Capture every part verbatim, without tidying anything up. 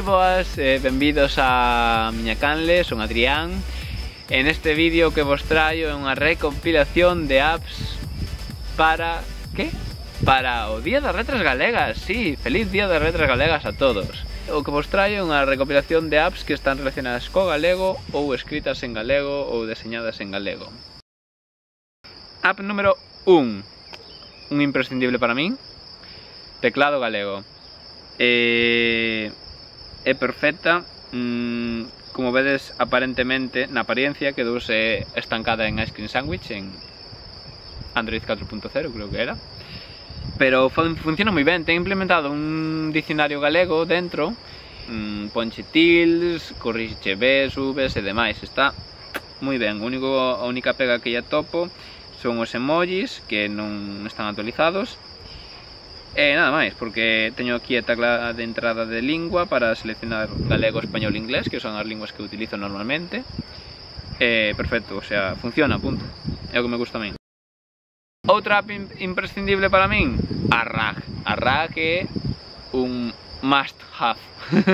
moi boas, eh, benvidos a miña canle, son Adrián. En este vídeo que vos traio é unha recompilación de apps para... que? Para o Día das Letras Galegas, sí, feliz Día das Letras Galegas a todos. O que vos traio é unha recopilación de apps que están relacionadas co galego ou escritas en galego ou deseñadas en galego. App número un, un imprescindible para min, teclado galego. Eh, é perfecta, mm, como vedes aparentemente na apariencia quedouse estancada en Ice Cream Sandwich en Android catro punto cero, creo que era, pero fun funciona moi ben. Ten implementado un dicionario galego dentro, mm, ponche tildes, corrixe Bs, Vs e demais, está moi ben. O único, a única pega que ya topo son os emojis que non están actualizados. E nada máis, porque teño aquí a tecla de entrada de lingua para seleccionar galego, español e inglés, que son as linguas que utilizo normalmente. E perfecto, o sea, funciona, punto. É o que me gusta a min. Outra app imprescindible para min, a RAG. A RAG é un must have.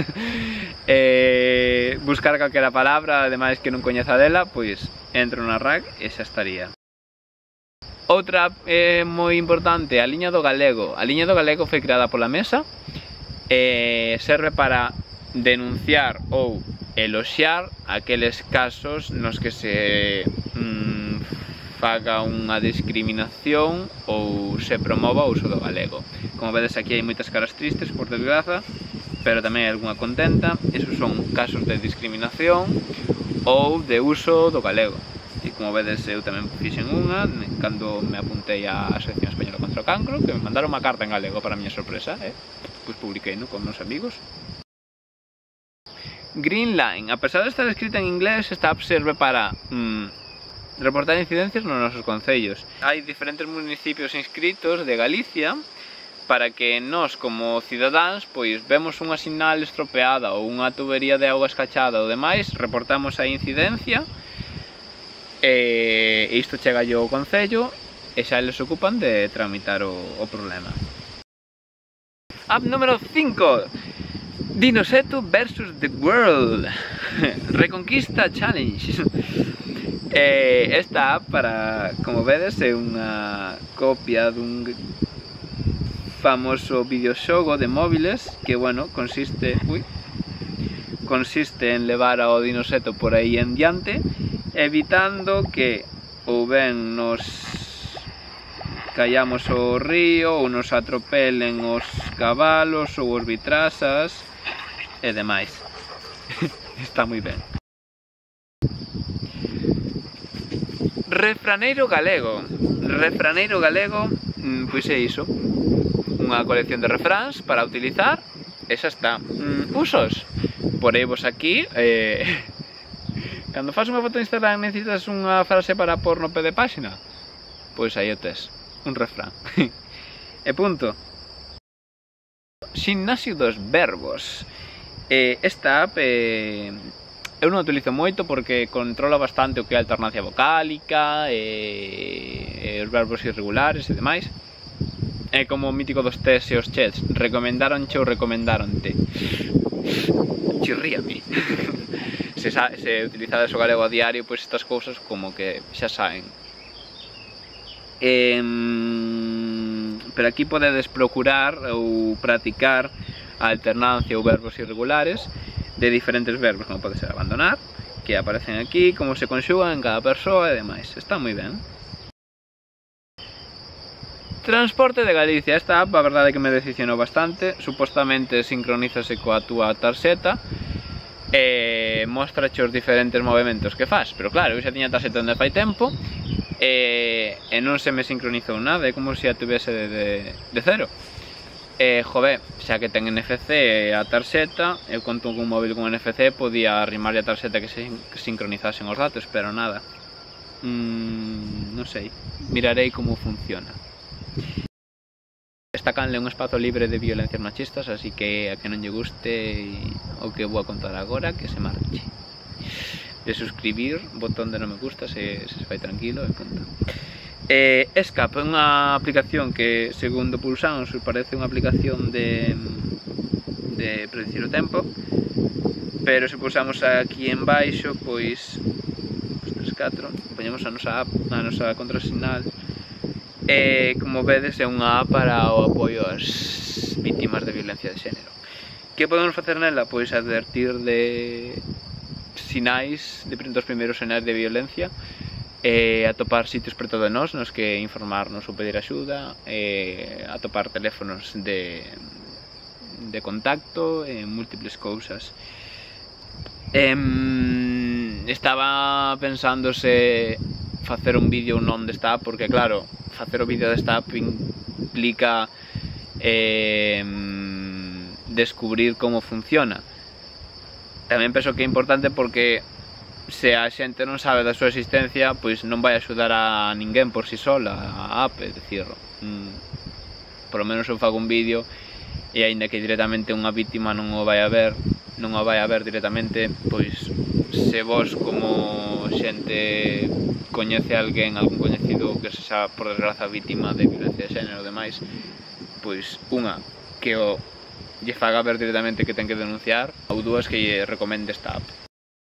eh, buscar calquera palabra, ademais que non coñeza dela, pois entro na RAG e xa estaría. Outra é eh, moi importante, a liña do galego. A liña do galego foi creada pola Mesa e serve para denunciar ou eloxiar aqueles casos nos que se mm, faga unha discriminación ou se promova o uso do galego. Como vedes, aquí hai moitas caras tristes, por desgraza, pero tamén hai algunha contenta. Esos son casos de discriminación ou de uso do galego. E como vedes, eu tamén fixen unha cando me apuntei á Asociación Española contra o Cancro, que me mandaron unha carta en galego para a miña sorpresa, eh? Pois publiquei, no, con meus amigos. Greenline, a pesar de estar escrita en inglés, esta app serve para mm, reportar incidencias nos nosos concellos. Hai diferentes municipios inscritos de Galicia para que nós, como cidadáns, pois vemos unha sinal estropeada ou unha tubería de auga escachada ou demais, reportamos a incidencia. E isto chega yo ao concello e xa eles ocupan de tramitar o, o problema. App número cinco, Dinoseto versus The World. Reconquista Challenge. E esta app, para, como vedes, é unha copia dun famoso videoxogo de móviles que, bueno, consiste ui, consiste en levar ao Dinoseto por aí en diante, evitando que ou ben nos callamos ao río ou nos atropelen os cabalos ou os vitrasas e demais. Está moi ben. Refraneiro galego. Refraneiro galego, pois é iso, unha colección de refráns para utilizar, e xa está. Usos, poreivos aquí, eh... cando faz unha foto de Instagram necesitas unha frase para pôr no pé de páxina? Pois aí o tes, un refrán. E punto. Ximnasio dos verbos. Eh, esta app eh, eu non a utilizo moito porque controla bastante o que é a alternancia vocálica e, e os verbos irregulares e demais. É como o mítico dos tes e os chets, recomendaronche ou recomendaronte. Chirríame. Se, se utilizades o galego a diario, pois estas cousas como que xa saen. Eh, pero aquí podedes procurar ou practicar a alternancia ou verbos irregulares de diferentes verbos, como pode ser abandonar, que aparecen aquí, como se conxugan en cada persoa e demais. Está moi ben. Transporte de Galicia. Esta app, a verdade é que me decepcionou bastante. Supostamente sincronízase coa túa tarxeta e mostrache os diferentes movimentos que faz, pero claro, eu xa tiña tarxeta onde fai tempo e, e non se me sincronizou nada, é como se a tuvese de, de, de cero. E, jove, xa que ten N F C a tarxeta, eu conto con un móvil con N F C, podía arrimarlle a tarxeta que se que sincronizasen os datos, pero nada. Mm, non sei, mirarei como funciona. Esta canle é un espazo libre de violencias machistas, así que a que non lle guste o que vou a contar agora, que se marche. De suscribir, botón de non me gusta, se, se fai tranquilo e punto. Eh, Escape é unha aplicación que, segundo Pulsans, parece unha aplicación de de predicir o tempo, pero se pulsamos aquí en baixo, pois tres, catro, poñemos a nosa app, a nosa contrasinal, e como vedes é unha app para o apoio ás vítimas de violencia de xénero. Que podemos facer nela? Pois advertir de sinais, de dos primeiros sinais de violencia, e atopar sitios preto de nós nos que informarnos ou pedir axuda, e atopar teléfonos de, de contacto e múltiples cousas. Em, estaba pensando se facer un vídeo ou non desta app, porque claro, facer o vídeo desta app implica eh, descubrir como funciona. Tamén penso que é importante porque se a xente non sabe da súa existencia, pois non vai axudar a ninguén por si sola a app, é dicir, mm, por lo menos eu fago un vídeo e aínda que directamente unha vítima non o vai a ver, non o vai a ver directamente, pois se vos como xente coñece a alguén, algún coñecido que se xa por desgraza vítima de violencia de xénero e demais, pois unha, que o lle faga ver directamente que ten que denunciar, ou dúas, que lle recomende esta app.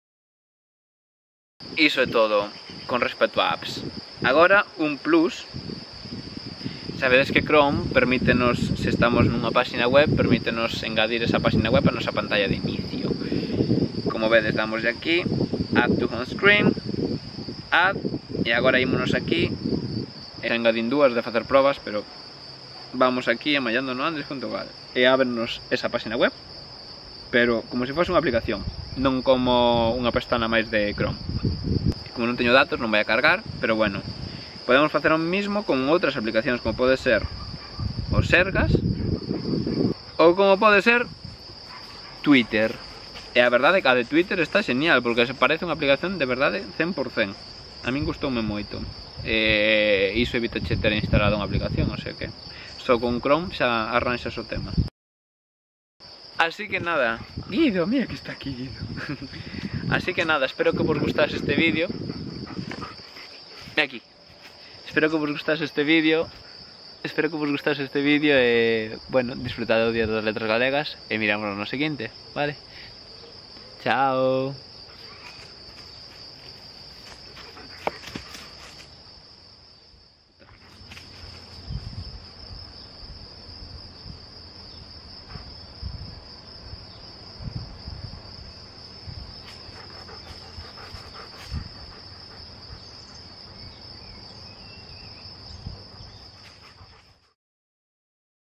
Iso é todo con respecto a apps. Agora, un plus. Sabedes que Chrome permítenos, se estamos nunha página web, permítenos engadir esa página web a nosa pantalla de inicio. Como vedes, damos de aquí, Add to Home Screen, Add, e agora ímonos aquí, e engadín dúas de facer probas, pero vamos aquí a mallando no android punto gal e ábrenos esa página web, pero como se fose unha aplicación, non como unha pestana máis de Chrome. Como non teño datos non vai a cargar, pero bueno, podemos facer o mismo con outras aplicacións, como pode ser o Sergas ou como pode ser Twitter. E a verdade é que a de Twitter está genial, porque se parece unha aplicación de verdade cen por cen. A min gustoume moito. E iso evita che ter instalado unha aplicación, o sea que só con Chrome xa arranxas o tema. Así que nada, Guido, mira que está aquí Guido. Así que nada, espero que vos gustase este vídeo. Ve aquí. Espero que vos gustase este vídeo. Espero que vos gustase este vídeo e, bueno, disfrutad do Día das Letras Galegas e miramos no seguinte, vale? Chao.